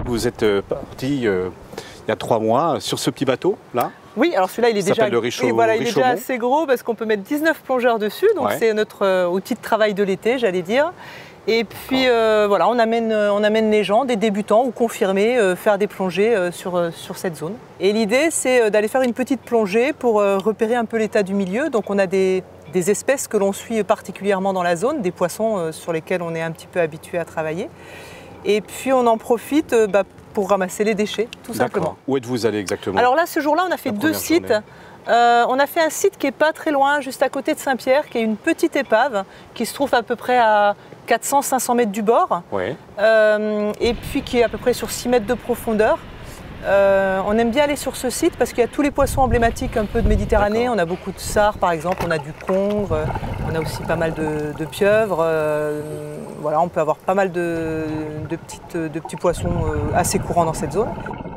Vous êtes parti il y a 3 mois sur ce petit bateau là. Oui, alors celui-là il est déjà, il est déjà assez gros parce qu'on peut mettre 19 plongeurs dessus, donc c'est notre outil de travail de l'été, j'allais dire. Et puis voilà, on amène les gens, des débutants ou confirmés, faire des plongées sur cette zone. Et l'idée c'est d'aller faire une petite plongée pour repérer un peu l'état du milieu. Donc on a des espèces que l'on suit particulièrement dans la zone, des poissons sur lesquels on est un petit peu habitué à travailler. Et puis on en profite pour ramasser les déchets, tout simplement. Où êtes-vous allé exactement? Alors là, ce jour-là, on a fait 2 sites. On a fait un site qui n'est pas très loin, juste à côté de Saint-Pierre, qui est une petite épave, qui se trouve à peu près à 400-500 mètres du bord, et puis qui est à peu près sur 6 mètres de profondeur. On aime bien aller sur ce site parce qu'il y a tous les poissons emblématiques un peu de Méditerranée. On a beaucoup de sards par exemple, on a du congre, on a aussi pas mal de pieuvres. Voilà, on peut avoir pas mal de petits poissons assez courants dans cette zone.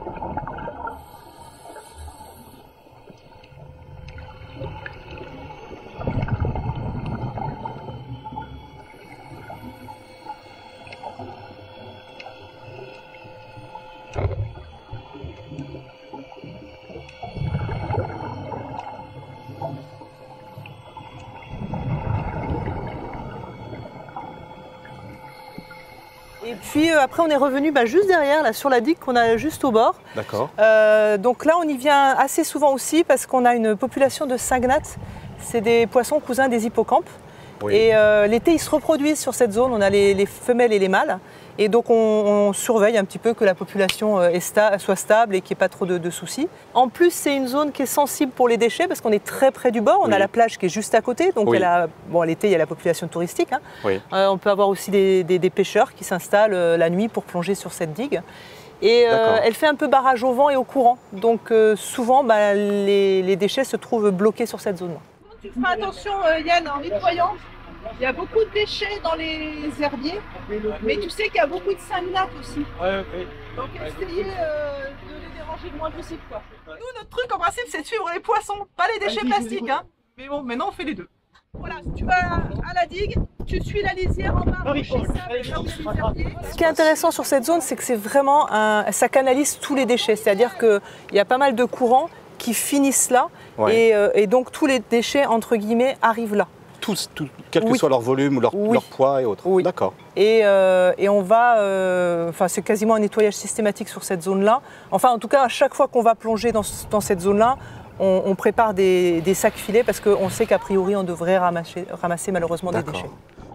Et puis après on est revenu juste derrière, là, sur la digue qu'on a juste au bord. D'accord. Donc là on y vient assez souvent aussi parce qu'on a une population de cygnates. C'est des poissons cousins des hippocampes. Oui. Et l'été ils se reproduisent sur cette zone, on a les femelles et les mâles. Et donc on surveille un petit peu que la population soit stable et qu'il n'y ait pas trop de soucis. En plus c'est une zone qui est sensible pour les déchets parce qu'on est très près du bord, on a la plage qui est juste à côté. Donc l'été il y a la population touristique. On peut avoir aussi des pêcheurs qui s'installent la nuit pour plonger sur cette digue. Et elle fait un peu barrage au vent et au courant. Donc souvent les déchets se trouvent bloqués sur cette zone-là. Tu feras attention Yann en nettoyant. Il y a beaucoup de déchets dans les herbiers, mais tu sais qu'il y a beaucoup de cygnates aussi. Donc essayez de les déranger le moins possible, quoi. Nous, notre truc en principe, c'est de suivre les poissons, pas les déchets plastiques. Hein. Mais bon, maintenant on fait les deux. Voilà, tu vas à la digue, tu suis la lisière en bas. Ce qui est intéressant sur cette zone, c'est que c'est vraiment ça canalise tous les déchets. C'est-à-dire qu'il y a pas mal de courants qui finissent là, et donc tous les déchets, entre guillemets, arrivent là. Tous, quel que soit leur volume, leur poids et autres. Oui. D'accord. Et on va, c'est quasiment un nettoyage systématique sur cette zone-là. Enfin, en tout cas, à chaque fois qu'on va plonger dans cette zone-là, on prépare des sacs filets parce qu'on sait qu'a priori, on devrait ramasser malheureusement des déchets.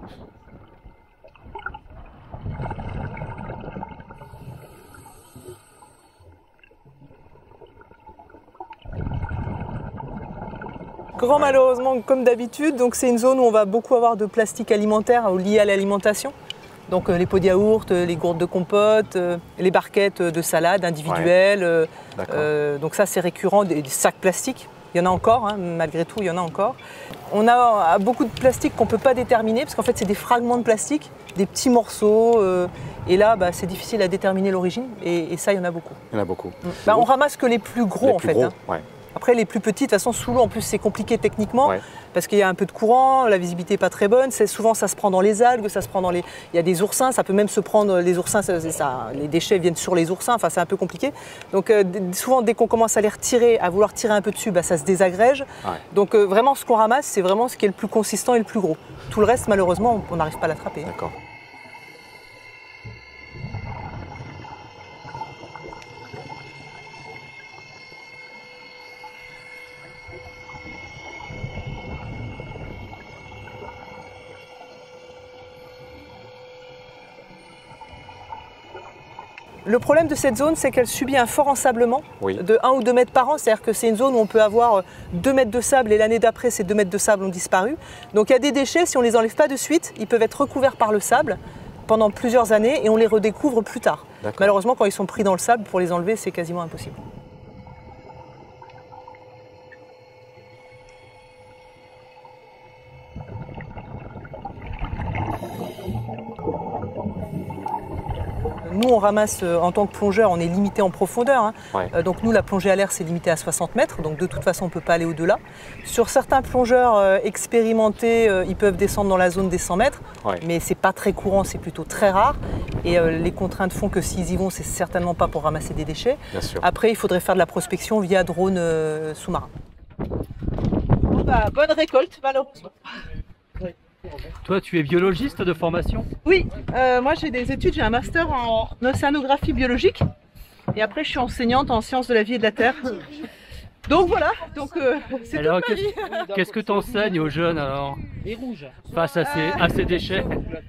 Grand malheureusement comme d'habitude, donc c'est une zone où on va beaucoup avoir de plastique alimentaire lié à l'alimentation. Donc les pots de yaourt, les gourdes de compote, les barquettes de salade individuelles. Donc ça c'est récurrent, des sacs plastiques. Il y en a encore, hein, malgré tout il y en a encore. On a beaucoup de plastique qu'on ne peut pas déterminer parce qu'en fait c'est des fragments de plastique, des petits morceaux. Et là c'est difficile à déterminer l'origine et ça il y en a beaucoup. Il y en a beaucoup. On ramasse que les plus gros en fait. Après, les plus petites, de toute façon, sous l'eau, en plus, c'est compliqué techniquement parce qu'il y a un peu de courant, la visibilité n'est pas très bonne. Souvent, ça se prend dans les algues, ça se prend dans les... Il y a des oursins, ça peut même se prendre... Les oursins, les déchets viennent sur les oursins, enfin, c'est un peu compliqué. Donc, souvent, dès qu'on commence à les retirer, à vouloir tirer un peu dessus, ça se désagrège. Donc, vraiment, ce qu'on ramasse, c'est vraiment ce qui est le plus consistant et le plus gros. Tout le reste, malheureusement, on n'arrive pas à l'attraper. D'accord. Le problème de cette zone, c'est qu'elle subit un fort ensablement de 1 ou 2 mètres par an. C'est-à-dire que c'est une zone où on peut avoir 2 mètres de sable et l'année d'après, ces 2 mètres de sable ont disparu. Donc il y a des déchets, si on ne les enlève pas de suite, ils peuvent être recouverts par le sable pendant plusieurs années et on les redécouvre plus tard. Malheureusement, quand ils sont pris dans le sable, pour les enlever, c'est quasiment impossible. Nous, on ramasse en tant que plongeur, on est limité en profondeur. Hein. Ouais. Donc nous, la plongée à l'air, c'est limité à 60 mètres. Donc de toute façon, on ne peut pas aller au-delà. Sur certains plongeurs expérimentés, ils peuvent descendre dans la zone des 100 mètres. Ouais. Mais ce n'est pas très courant, c'est plutôt très rare. Et les contraintes font que s'ils y vont, c'est certainement pas pour ramasser des déchets. Bien sûr. Après, il faudrait faire de la prospection via drone sous-marin. Bon bah, bonne récolte, malheureusement. Toi, tu es biologiste de formation? Oui, moi j'ai des études, j'ai un master en océanographie biologique et après je suis enseignante en sciences de la vie et de la terre. Donc voilà, c'est toute ma vie. Qu'est-ce que tu enseignes aux jeunes alors face à ces déchets?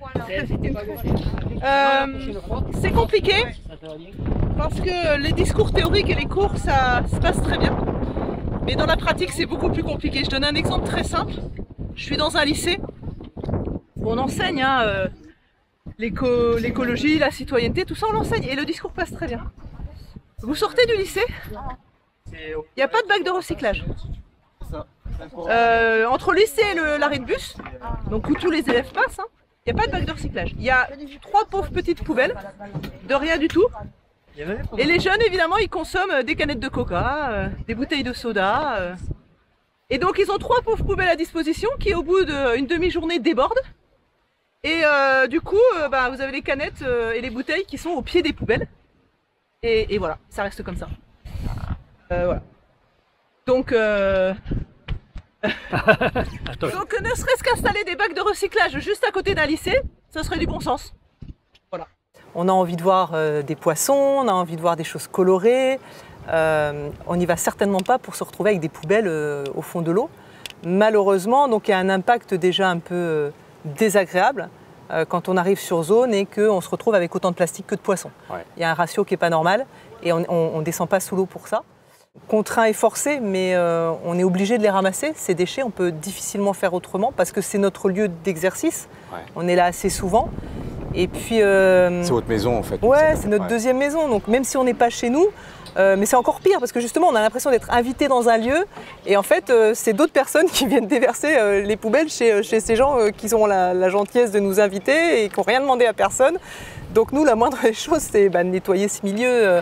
C'est compliqué parce que les discours théoriques et les cours ça se passe très bien. Mais dans la pratique c'est beaucoup plus compliqué. Je donne un exemple très simple. Je suis dans un lycée. On enseigne hein, l'écologie, la citoyenneté, tout ça on l'enseigne et le discours passe très bien. Vous sortez du lycée, il n'y a pas de bac de recyclage. Entre le lycée et l'arrêt de bus, donc où tous les élèves passent, hein, il n'y a pas de bac de recyclage. Il y a 3 pauvres petites poubelles, de rien du tout. Et les jeunes évidemment ils consomment des canettes de coca, des bouteilles de soda. Et donc ils ont 3 pauvres poubelles à disposition qui au bout d'une demi-journée débordent. Et du coup, vous avez les canettes et les bouteilles qui sont au pied des poubelles. Et voilà, ça reste comme ça. Voilà. Donc, donc ne serait-ce qu'installer des bacs de recyclage juste à côté d'un lycée, ça serait du bon sens. Voilà. On a envie de voir des poissons, on a envie de voir des choses colorées. On n'y va certainement pas pour se retrouver avec des poubelles au fond de l'eau. Malheureusement, donc il y a un impact déjà un peu désagréable quand on arrive sur zone et qu'on se retrouve avec autant de plastique que de poissons. Ouais. Il y a un ratio qui n'est pas normal et on ne descend pas sous l'eau pour ça. Contraint et forcé, mais on est obligé de les ramasser, ces déchets. On peut difficilement faire autrement parce que c'est notre lieu d'exercice. Ouais. On est là assez souvent. Et puis, c'est votre maison en fait. Ouais, c'est notre deuxième maison. Donc même si on n'est pas chez nous, mais c'est encore pire parce que justement on a l'impression d'être invité dans un lieu et en fait c'est d'autres personnes qui viennent déverser les poubelles chez ces gens qui ont la gentillesse de nous inviter et qui n'ont rien demandé à personne. Donc nous la moindre des choses c'est de nettoyer ce milieu.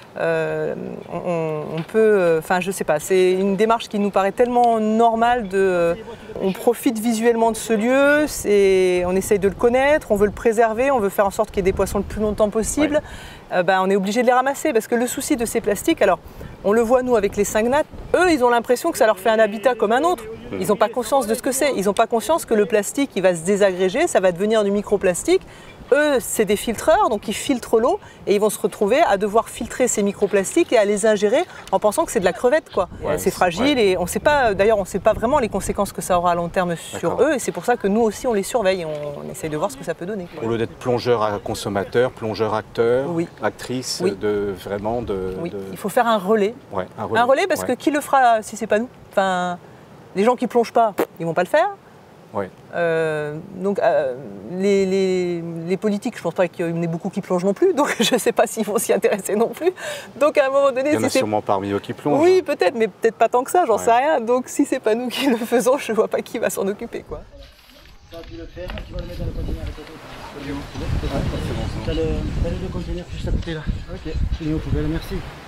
On peut, enfin je sais pas, c'est une démarche qui nous paraît tellement normale on profite visuellement de ce lieu, on essaye de le connaître, on veut le préserver, on veut faire en sorte qu'il y ait des poissons le plus longtemps possible. Ouais. On est obligé de les ramasser parce que le souci de ces plastiques, alors on le voit nous avec les cygnates, eux ils ont l'impression que ça leur fait un habitat comme un autre. Ils n'ont pas conscience de ce que c'est, ils n'ont pas conscience que le plastique il va se désagréger, ça va devenir du microplastique. Eux, c'est des filtreurs, donc ils filtrent l'eau et ils vont se retrouver à devoir filtrer ces microplastiques et à les ingérer en pensant que c'est de la crevette, quoi. Ouais, c'est fragile et on sait pas, d'ailleurs, on ne sait pas vraiment les conséquences que ça aura à long terme sur eux et c'est pour ça que nous aussi on les surveille, on essaye de voir ce que ça peut donner. Au lieu d'être plongeur à consommateur, plongeur acteur, actrice, il faut faire un relais. Ouais, un relais parce que qui le fera si c'est pas nous? Enfin, les gens qui plongent pas, ils vont pas le faire. Ouais. Donc les politiques, je pense pas qu'il y en ait beaucoup qui plongent non plus, donc je sais pas s'ils vont s'y intéresser non plus. Donc à un moment donné, il y en a sûrement parmi eux qui plongent. Oui, peut-être, mais peut-être pas tant que ça, j'en sais rien. Donc si c'est pas nous qui le faisons, je vois pas qui va s'en occuper, quoi. Tu vas le faire, tu vas le mettre dans le conteneur à côté. Tu as le conteneur juste à côté là. Ok. Tu es aux poubelles, merci.